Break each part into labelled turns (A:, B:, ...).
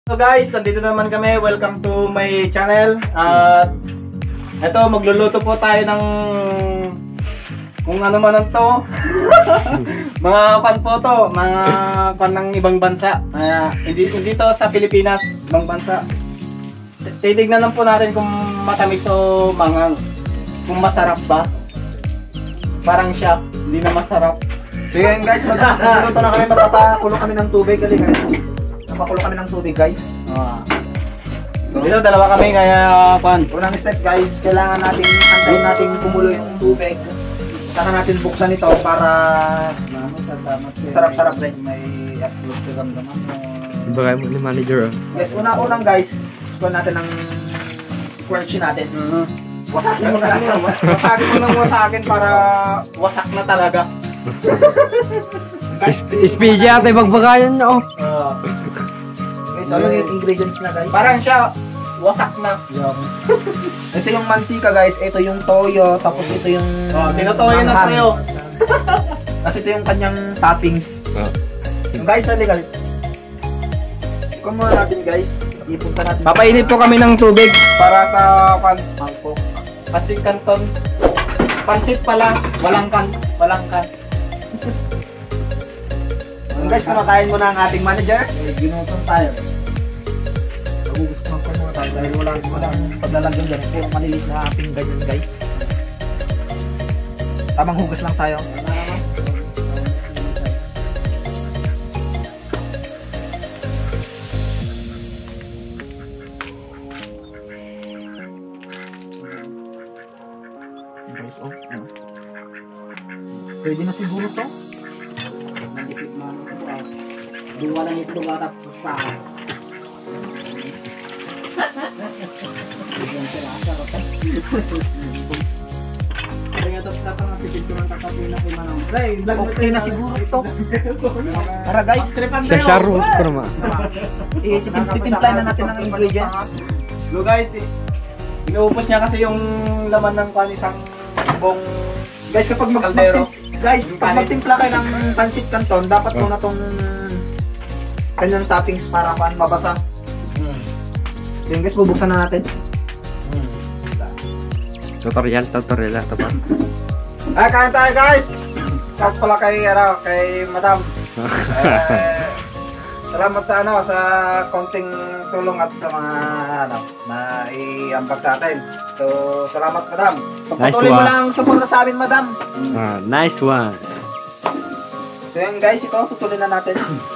A: So guys, nandito naman kami. Welcome to my channel. At eto, magluluto po tayo ng kung ano man ang to. Mga pan po to, mga pan ng ibang bansa. Hindi to sa Pilipinas, ibang bansa. Titignan lang po natin kung matamis o mangang. Kung masarap ba. Parang siya, hindi na masarap.
B: So yun guys, magluluto na kami, magpapakulo kami ng tubig. Napakulo kami ng tubig guys.
A: Dito dalawa kami kaya pan.
B: Unang step guys, kailangan natin antayin natin kumulo yung tubig. Saka natin buksan ito para sarap-sarap rin.
A: May upload ka ramdaman mo.
C: Baka mo ni manager.
B: Yes, unang guys, kuha natin ng squirty natin. Wasakin mo na lang yun.
A: Wasakin mo lang wasakin para wasak na talaga.
C: Speedy ate magbagayan nyo.
B: Guys, ano yung ingredients na guys?
A: Parang siya wasak na.
B: Ito yung mantika guys, ito yung toyo, tapos ito yung
A: tinutoyo na sa'yo.
B: Kasi ito yung kanyang toppings. Guys, halika. Kumuha natin guys. Ipunta natin.
A: Papainit po kami ng tubig para sa mangkok. Pansit canton. Pansit pala, walang kan.
B: Guys, kamakain mo na ang ating manager.
A: Ginutom tayo.
B: Gusto mo tayo dahil walang paglalagyan dyan. Pero malilit na ating ganyan guys. Tamang hugas lang tayo. Pwede na siguro to.
A: Duwa na nito lumatap sa akin.
B: Okay na siguro to. Tara guys.
C: Sa Sharon ko naman.
B: Titimplahin na natin ang ingredients.
A: So guys, inuupos niya kasi yung laman ng isang buong
B: Guys, kapag
A: kaldero.
B: pag magtimpla kayo ng pansit canton, dapat muna tong kanyang toppings para mabasa. Yun guys, bubuksan na natin.
C: Tutorial ito pa.
B: Kain tayo guys! Shout pala kay madam. Salamat sa konting tulong at sa mga na i-ambag sa atin. So, salamat madam. Patuloy mo lang suporta sa amin madam.
C: Nice one.
B: So yun guys, ito tutuloy na natin.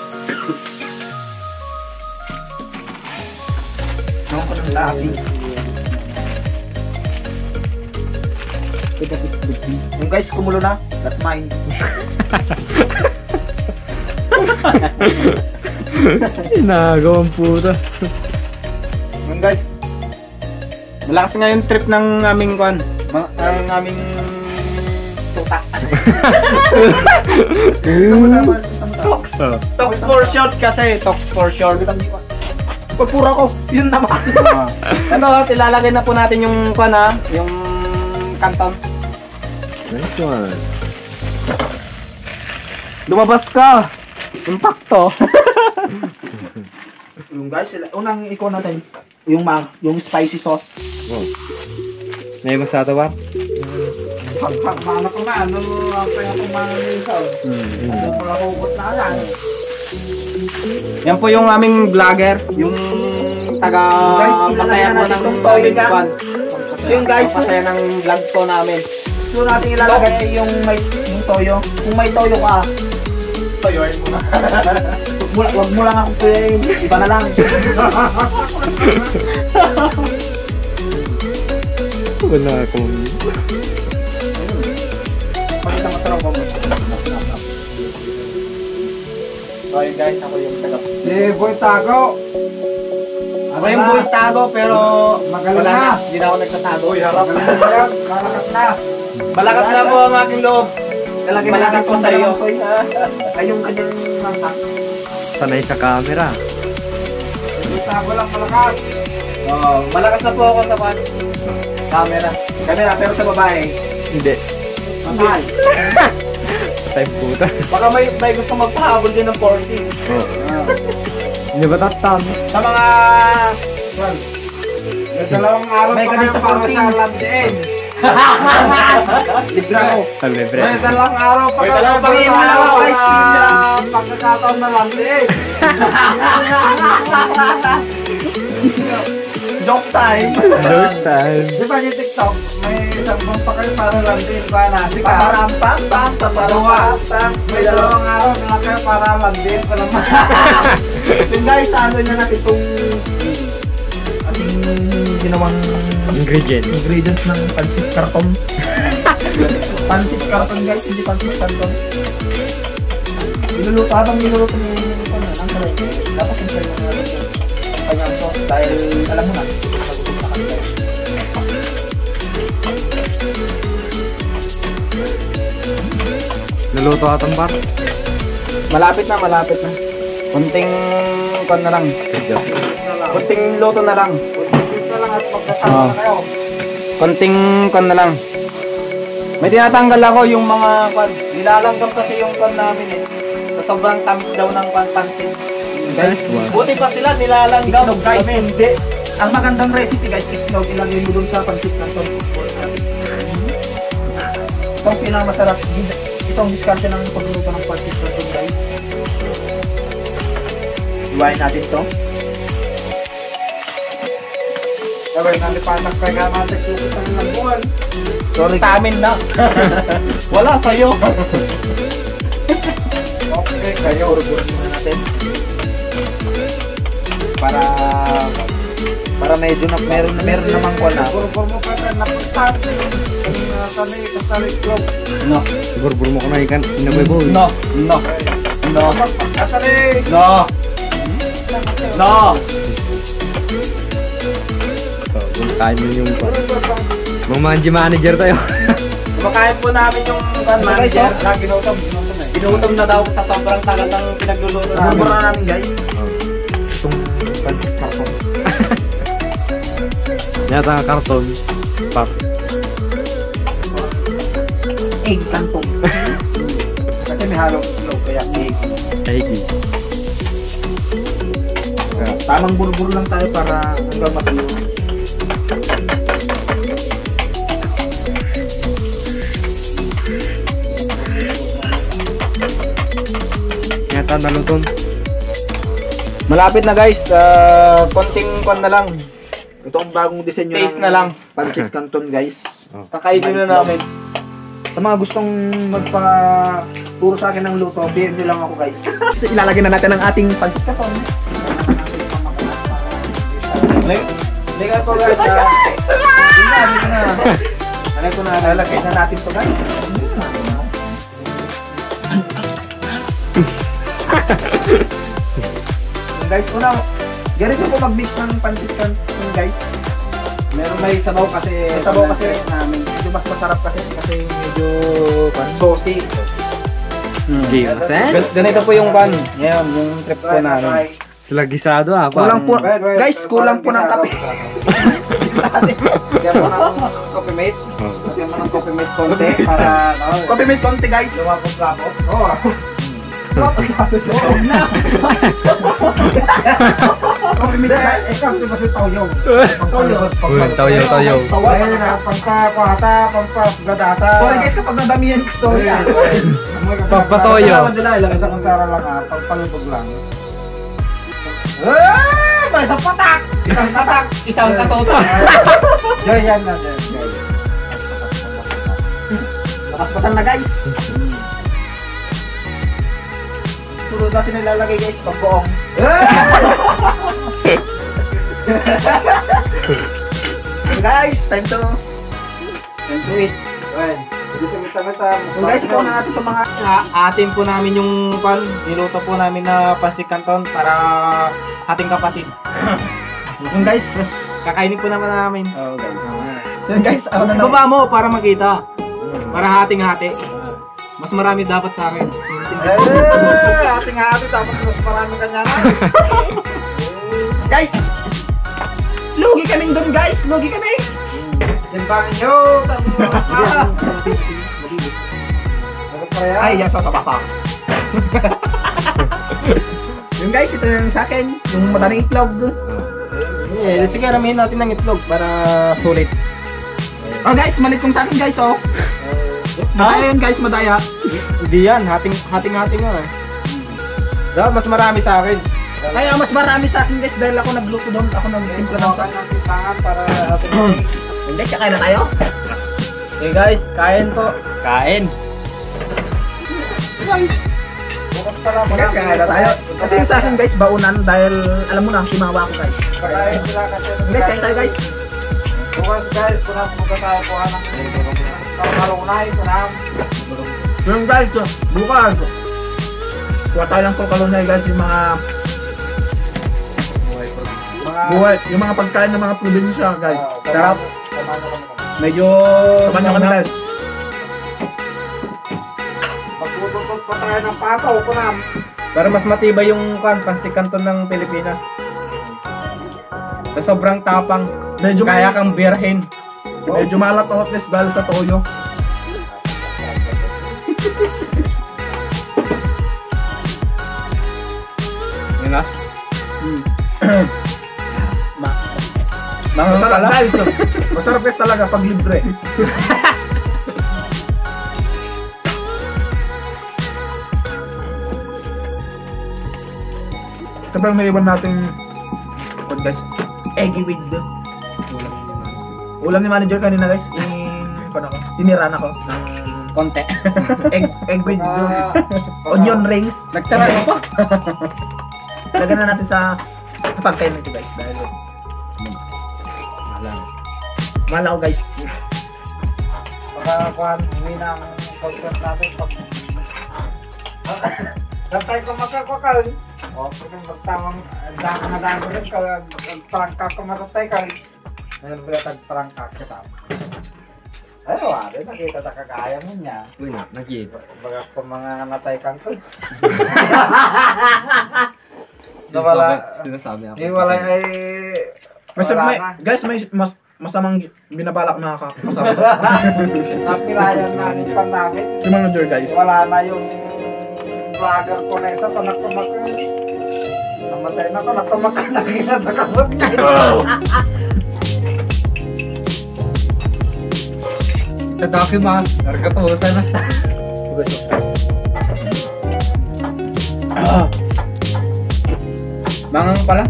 B: Yung guys, kumulo na. That's mine.
C: Inagawang puta.
B: Yung guys,
A: Malakas nga yung trip ng aming ang aming tuta. Talks for short kasi. Talks for short.
B: pagpura ko, yun naman.
A: Ilalagay na po natin yung yung canton.
C: Nice one.
A: Lumabas ka! Impacto!
B: Yung guys, unang ikaw natin, yung spicy sauce.
C: Wow. May masata ba?
B: Hanap ko na, ano ang kaya kong manilisaw. Ano pala hugot na lang.
A: Yan po yung aming vlogger, yung taga pasaya po ng aming fan.
B: So yung guys,
A: pasaya ng vlog po namin.
B: So natin ilalagay yung toyo. Kung may toyo ka,
A: Toyoin mo na.
B: wag mo lang ako iba na lang.
C: Wala akong...
A: Pakita mo sarap mo. So ayun guys, ako yung taga.
B: Si Boy Tago.
A: Ako yung Boy Tago pero
B: magaling
A: wala
B: na.
A: Hindi na ako nagtatago.
B: Harap na yan. Malakas na.
A: Malakas na po ang aking loob.
B: Lalagyan
A: Malakas po sa iyo.
B: Ay yung kanyang mangkak.
C: Sanay sa camera.
B: Tago lang malakas.
A: Malakas na po ako sa camera.
B: Camera pero sa babae.
C: Hindi.
B: Patay.
C: Patay puta.
A: Baka may gusto magpahabol din ng 40.
C: Di ba tatam?
B: Sa mga... Well,
A: May dalawang araw
B: may
A: pa
B: ganun
A: kayo
B: sa
A: para
B: konting.
A: sa landiin.
B: Libre ako.
C: Libre.
A: May dalawang araw pa
B: May
A: kayo
B: dalawang
A: para
B: araw,
A: sa
B: guys.
A: pagkakataon na landiin.
B: Joke time.
C: Joke time.
A: Di ba yung TikTok, may isang buwan pa kayo para landiin ba natin ka?
B: Paparampam-pam, paparampam.
A: May dalawang araw na kayo para landiin pa naman.
B: Yung guys, ano na natin itong ating ginawang
C: Ingredients.
B: ng pansit karton. Pansit karton guys, hindi pansit karton. Niluluto, habang niluluto mo yung ang kalay, dapat yung sa'yo na natin yung kanyang sauce dahil alam mo na, nagutom na kami guys.
C: Naluto atang bar.
A: Malapit na. Kunting kon na lang. Kunting luto na lang.
B: Kunting na lang at magkasama na kayo.
A: Konting kon na lang. May tinatanggal ako yung mga kon. Nilalanggam kasi yung kon namin eh. Sa sobrang tamis daw ng pansit.
C: Guys,
A: Buti pa sila nilalanggam
B: Itlog guys,
A: kami.
B: hindi. Ang magandang recipe guys, itlog ilagay mo dun sa pansit karton. Ito ang pinakamasarap. Ito ang diskarte ng pagluluto ng pansit karton guys. Iwain natin ito.
A: Sabay nalipatak pa nga natin susot ng labuan.
B: Sorry.
A: Sa amin na. Wala sa'yo. Okay, kayo.
B: Puro-puro muna natin. Para medyo na meron namang kuha na.
A: Puro mo pa tayo napuntahan. Kasali club.
B: No.
C: Burbur mo ko na ikan. Inaboy boy.
A: No.
B: Kasali.
A: No.
C: Kain mo yung bar. Mga manji manager tayo.
A: Kumakain po namin yung manager na ginutom. Ginutom na daw sa sobrang tagal ng pinagluluto namin.
B: Mura na namin guys. Itong pansit karton.
C: Yata nga karton. Pap.
B: Egg kantong. Kasi may halong itlog kaya egg.
C: Aigi.
B: Tamang burbur lang tayo para hanggang matuyo.
C: Yata naluton.
A: Malapit na guys. Konting kon na lang.
B: Ito ang bagong disenyo
A: Taste
B: ng
A: na lang.
B: pansit canton guys.
A: Kakainin na namin.
B: Sa mga gustong magpa-turo sa akin ng luto, PM nyo lang ako guys. Ilalagay na natin ang ating pansit canton.
A: Hindi ka po guys. Ano ko na
B: Ilalagay na natin to guys. Guys, ganito po mag-mix ng pansit canton guys.
A: Meron may sabaw kasi.
B: May sabaw kasi
A: namin.
B: medyo mas masarap kasi medyo
A: Saucy.
C: Okay, masen.
A: Ganito po yung pan. Ngayon, yung trip po namin.
C: Sila gisado ah.
B: kulang po, guys, kulang po ng kape.
A: Lagyan mo ng coffee mate. Lagyan mo ng coffee mate konti para
B: Coffee mate konti guys.
A: lumapot lapot.
B: Oo. Coffee mate guys.
A: Kasi kasi tayo.
C: Toyo.
A: Pampapata, pampagadata.
B: Sorry guys kapag nadamihan ko. Sorry ah.
C: Papatoyo.
A: Ilagay sa kunsara lang ah. Pagpalubog lang.
B: May isang patak!
A: Isang tatak, isang katotak. Yan na.
B: Lakas-pasan na guys. Sunod natin nilalagay guys pagbuong. Guys, time to
A: Eat.
B: Yung guys, ikaw na natin itong mga
A: Atin po namin yung niluto po namin na pansit canton para ating kapatid.
B: yung guys.
A: Kakainin po naman namin.
B: Oh guys. Yung guys, ako na
A: Baba mo para makita. Para hating-hati. Mas marami dapat sa akin.
B: Hating-hati tapos mas marami kanya na. Guys, lugi kaming doon guys. Lugi kami.
A: Yan ba ninyo?
B: Ay, yan sa papa. Yung guys, ito yung sa akin. Yung madaming itlog.
A: Eh, sige, ramihin natin ng itlog para sulit.
B: Oh guys, malit kong sa akin guys, oh. Madaya yan guys, madaya.
A: Hindi yan, hating-hating nga eh. Dapat mas marami sa akin.
B: Kaya mas marami sa akin guys dahil ako nagluto doon. Ako nagtimpla ng sauce.
C: para
B: Yung guys, kakain na tayo.
A: Okay guys, kain po. Kain.
C: bukas pa lang.
B: Guys, kakain na tayo. Ito yung sa akin guys, baunan dahil alam mo na, simawa ko guys.
C: Kakain sila kasi.
B: Guys, kain tayo guys.
C: Bukas guys, kunang buka tayo kuha ng kalunay, kunang.
B: Yung guys, bukas. Kuha tayo ng kalunay guys, yung mga buhay, yung mga pagkain ng mga probinsya guys. Sarap.
A: Medyo...
B: Saman nyo kami guys.
C: Magtututot pa tayo ng pataw, kunang.
A: Para mas matibay yung pansikanton ng Pilipinas. Sa sobrang tapang,
B: Medyo
A: kaya kang birhen.
B: Medyo malat ang hotness dahil sa toyo.
A: Yun na. Mangang
B: Masarap
A: pala.
B: guys. Masarap guys talaga pag libre. Kapag may iwan natin guys, eggy with the ulam ni manager kanina guys, tiniran ako ng
A: Konti.
B: egg with onion rings.
A: Nagtara ka pa.
B: Lagyan na natin sa pagkain nito guys dahil malaw guys.
C: Pagkakuhan, hindi na ang content natin pag... Datay ko makakakal. O, pwede magtawang dako na dako rin ka, magparangka ko matatay ka. Ngayon ba yung tagparangka kita? Ay, wala, nakita sa kagaya mo niya.
A: Uy na, nakita.
C: Baga kung mga natay kang ko. Nawala,
A: Sinasabi ako.
C: iwalay ay...
B: May,
C: na.
B: guys, may masamang binabalak mga kasama.
C: Napilayan na ni pan namin.
B: Si manager guys.
C: Wala na yung vlogger ko na isa, tanak-tamak ko. Namatay na ko, nakamak ka na kita, nakabot ngayon.
A: Tadakimasu. Arigatou gozaimasu. Mangang pala.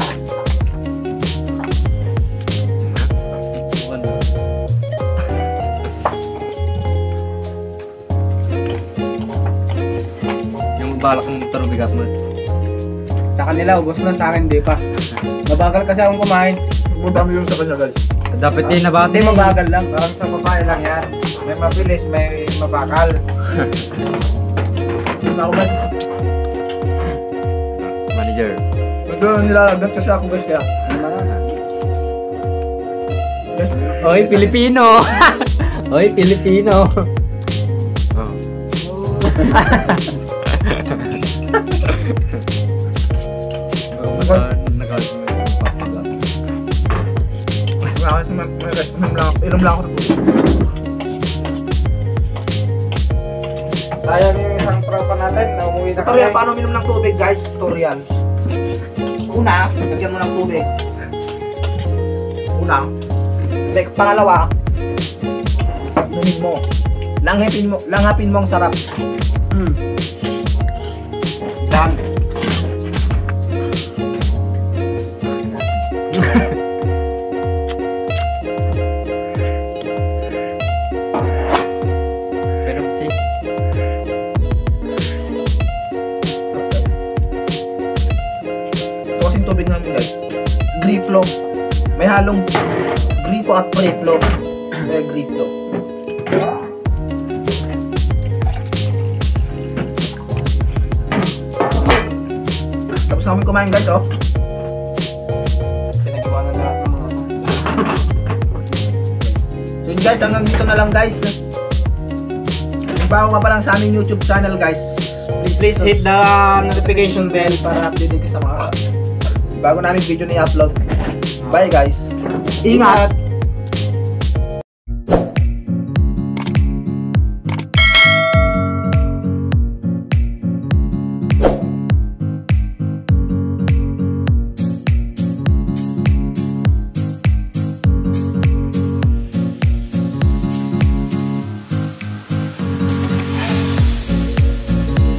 A: Yung balak ng motor bigat mo. Sa kanila, ubos na, sa akin di pa. Mabagal kasi akong kumain.
B: Madami yung sa kanya guys.
A: Dapat din nabati. Hindi, mabagal lang.
C: Parang sa babae lang yan. May mabilis, may mabakal.
B: Nauman.
A: Manager.
B: Medyo nilalagdat kasi ako guys kaya. Guys,
A: Oy, Pilipino! Oy, Pilipino!
B: inom lang ako na tubig.
C: Sayang yung isang tropa natin, na umuwi na
B: Tutorial paano uminom ng tubig guys, tutorial. Una, lagyan mo ng tubig. Una. Pangalawa, inumin mo. Langapin mo ang sarap. Dan.
A: Pero si
B: Kasing tubig namin guys. Griflo. May halong grifo at preflo. Griflo. Tapos namin kumain guys, oh.
C: Sinagawa na lahat ng mga...
B: So yun guys, hanggang dito na lang guys. Kung bago ka pa lang sa aming YouTube channel guys,
A: please hit the notification bell
B: para updated ka sa mga bago namin video na i-upload. Bye guys. Ingat!